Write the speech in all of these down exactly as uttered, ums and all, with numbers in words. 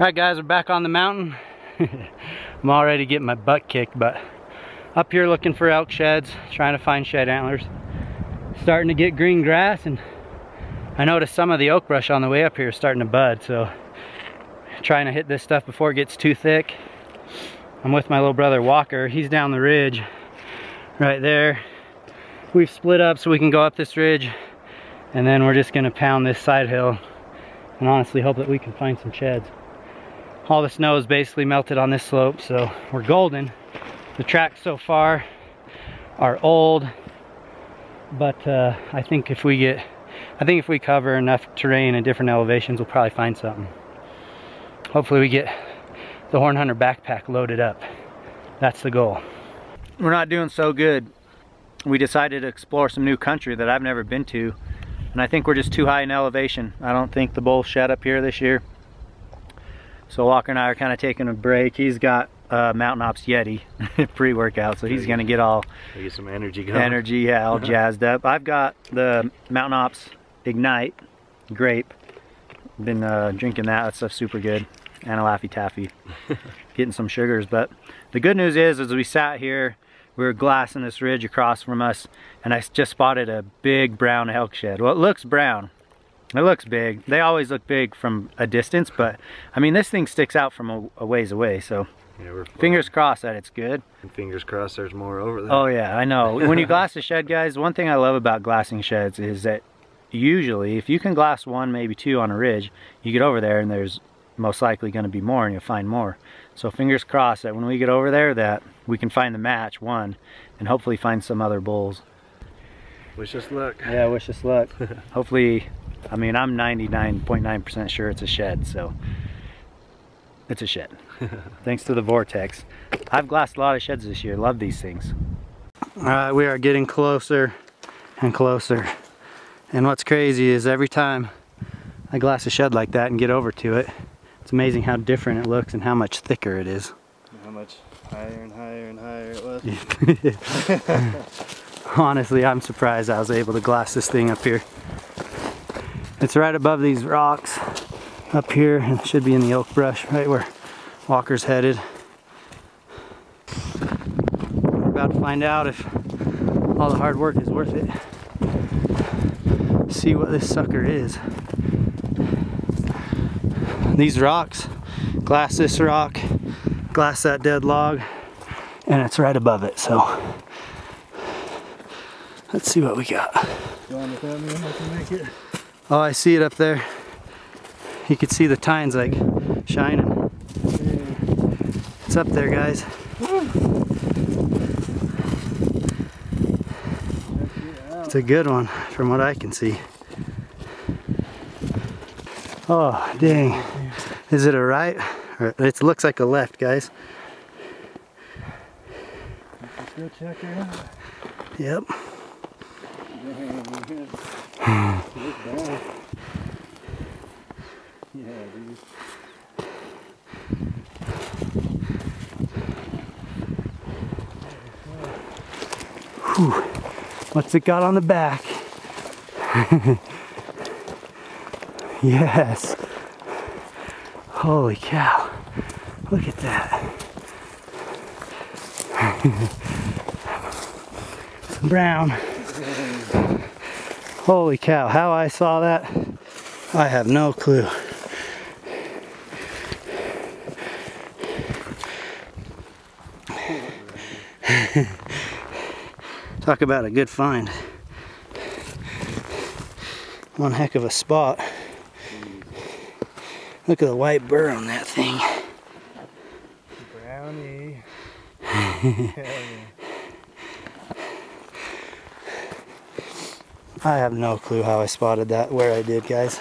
Alright guys, we're back on the mountain. I'm already getting my butt kicked, but up here looking for elk sheds, trying to find shed antlers. Starting to get green grass, and I noticed some of the oak brush on the way up here is starting to bud, so trying to hit this stuff before it gets too thick. I'm with my little brother Walker. He's down the ridge right there. We've split up so we can go up this ridge, and then we're just gonna pound this side hill and honestly hope that we can find some sheds. All the snow is basically melted on this slope, so we're golden. The tracks so far are old, but uh, I think if we get, I think if we cover enough terrain and different elevations, we'll probably find something. Hopefully we get the Horn Hunter backpack loaded up. That's the goal. We're not doing so good. We decided to explore some new country that I've never been to, and I think we're just too high in elevation. I don't think the bull shed up here this year. So Walker and I are kind of taking a break. He's got uh, Mountain Ops Yeti pre-workout, so he's gonna get all get some energy going. Energy, yeah, all jazzed up. I've got the Mountain Ops Ignite grape. Been uh, drinking that. That stuff's super good. And a Laffy Taffy. Getting some sugars. But the good news is, as we sat here, we were glassing this ridge across from us, and I just spotted a big brown elk shed. Well, it looks brown. It looks big. They always look big from a distance, but I mean, this thing sticks out from a, a ways away, so yeah, we're fingers crossed that it's good. And fingers crossed there's more over there. Oh yeah, I know. When you glass a shed, guys, one thing I love about glassing sheds is that usually if you can glass one, maybe two on a ridge, you get over there and there's most likely going to be more, and you'll find more. So fingers crossed that when we get over there that we can find the match, one, and hopefully find some other bulls. Wish us luck. Yeah, wish us luck. Hopefully, I mean, I'm ninety-nine point nine percent sure it's a shed, so it's a shed. Thanks to the vortex. I've glassed a lot of sheds this year. Love these things. All right, we are getting closer and closer. And what's crazy is every time I glass a shed like that and get over to it, it's amazing how different it looks and how much thicker it is. How much higher and higher and higher it was. Honestly, I'm surprised I was able to glass this thing up here. It's right above these rocks up here, and it should be in the oak brush right where Walker's headed. We're about to find out if all the hard work is worth it. See what this sucker is. These rocks, glass this rock, glass that dead log, and it's right above it, so let's see what we got. Going without me, I can make it. Oh, I see it up there. You can see the tines like shining. It's up there, guys. It's a good one from what I can see. Oh, dang. Is it a right? Or it looks like a left, guys. Let's go check it out. Yep. Yeah, dude. Whew. What's it got on the back? Yes. Holy cow. Look at that. Brown. Holy cow. How I saw that, I have no clue. Talk about a good find. One heck of a spot. Look at the white burr on that thing. Brownie. I have no clue how I spotted that, where I did, guys.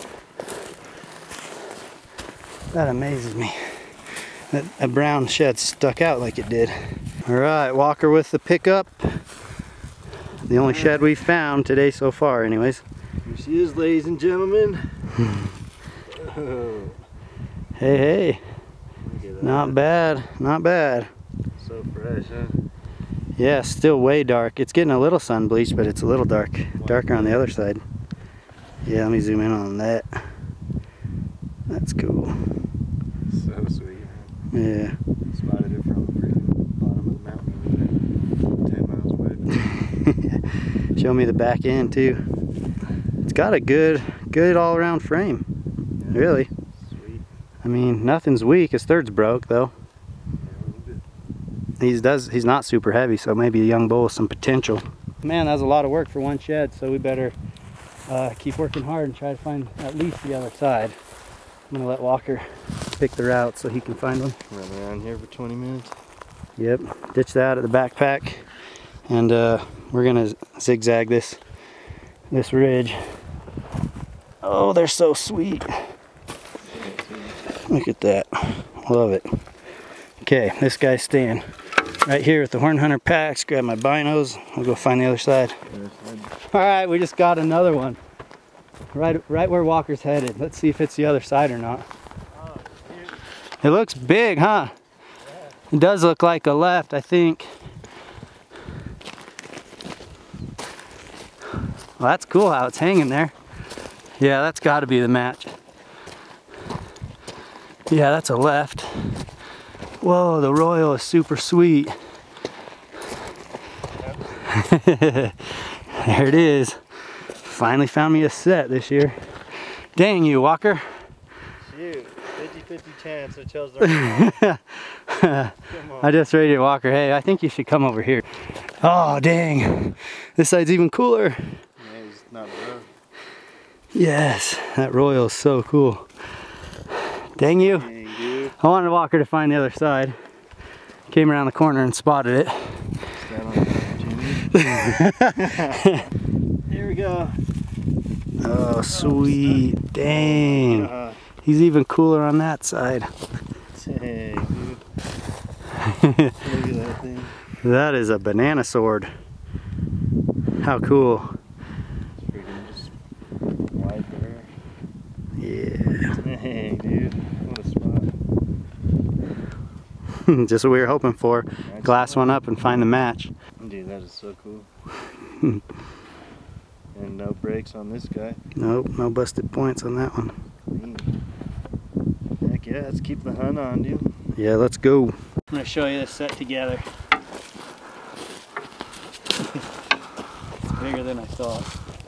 That amazes me. That a brown shed stuck out like it did. Alright, Walker with the pickup. The only shed we found today so far, anyways. Here she is, ladies and gentlemen. Oh. Hey, hey. Not bad, not bad. So fresh, huh? Yeah, still way dark. It's getting a little sun bleached, but it's a little dark. Darker on the other side. Yeah, let me zoom in on that. That's cool. So sweet, man. Yeah. Spotted it from the freaking bottom of the mountain over there, ten miles away. Show me the back end too. It's got a good, good all-around frame. Yeah, really. Sweet. I mean, nothing's weak. His third's broke though. He's does. He's not super heavy, so maybe a young bull with some potential. Man, that was a lot of work for one shed, so we better uh, keep working hard and try to find at least the other side. I'm gonna let Walker pick the route so he can find one. Run around here for twenty minutes. Yep, ditch that at the backpack, and uh, we're gonna zigzag this this ridge. Oh, they're so sweet. Look at that, love it. Okay, this guy's staying right here with the Horn Hunter packs. Grab my binos. I'll go find the other side. All right, we just got another one. Right, right where Walker's headed. Let's see if it's the other side or not. Oh, it looks big, huh? Yeah. It does look like a left, I think. Well, that's cool how it's hanging there. Yeah, that's got to be the match. Yeah, that's a left. Whoa, the royal is super sweet. Yep. There it is. Finally found me a set this year. Dang you, Walker. Shoot, fifty fifty chance it chose the right. I just rated Walker. Hey, I think you should come over here. Oh, dang. This side's even cooler. Yeah, he's not rough. Yes, that royal is so cool. Dang you. Dang, dude. I wanted Walker to find the other side. Came around the corner and spotted it. Here we go. Oh, sweet. Dang. Uh, He's even cooler on that side. Dang, dude. Look at that thing. That is a banana sword. How cool. Freaking just wide there. Yeah. Dang, dude. What a spot. Just what we were hoping for. Nice. Glass one up and find the match. Dude, that is so cool. And no brakes on this guy. Nope, no busted points on that one. Clean. Heck yeah, let's keep the hunt on, dude. Yeah, let's go. I'm going to show you this set together. It's bigger than I thought.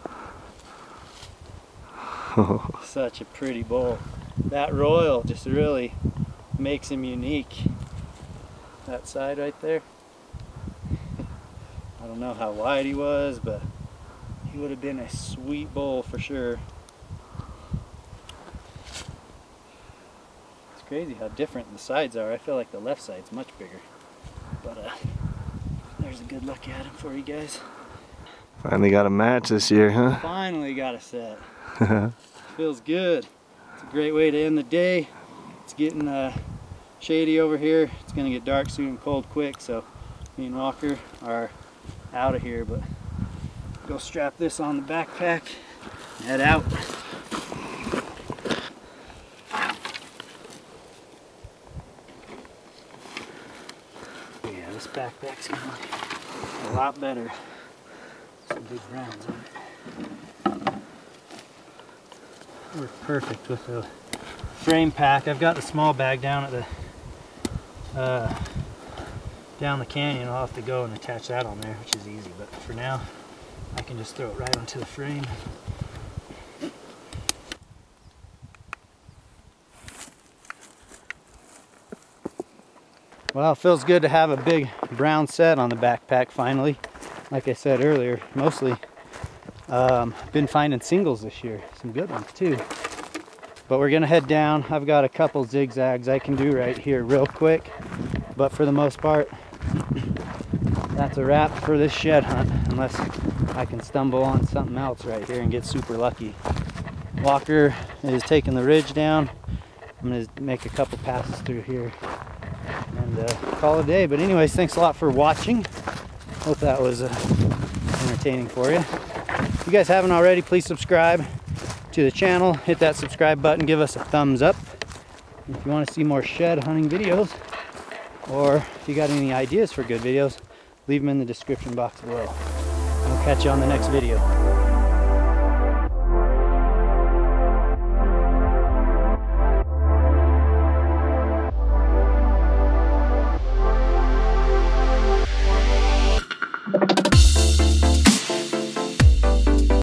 Such a pretty bull. That royal just really makes him unique. That side right there. I don't know how wide he was, but he would have been a sweet bull for sure. It's crazy how different the sides are. I feel like the left side's much bigger. But uh, there's a good look at him for you guys. Finally got a match this year, huh? Finally got a set. Feels good. It's a great way to end the day. It's getting uh, shady over here. It's gonna get dark soon and cold quick, so me and Walker are out of here, but go strap this on the backpack and head out. Yeah, this backpack's gonna look a lot better. Some big rounds on it. Works perfect with the frame pack. I've got the small bag down at the uh, down the canyon. I'll have to go and attach that on there, which is easy, but for now I can just throw it right onto the frame. Well, it feels good to have a big brown set on the backpack finally. Like I said earlier, mostly um, been finding singles this year, some good ones too. But we're gonna head down. I've got a couple zigzags I can do right here real quick, but for the most part, that's a wrap for this shed hunt, unless I can stumble on something else right here and get super lucky. Walker is taking the ridge down. I'm gonna make a couple passes through here and uh, call it a day. But anyways, thanks a lot for watching. Hope that was uh, entertaining for you. If you guys haven't already, please subscribe to the channel. Hit that subscribe button. Give us a thumbs up. If you want to see more shed hunting videos, or if you got any ideas for good videos, leave them in the description box below. We'll catch you on the next video.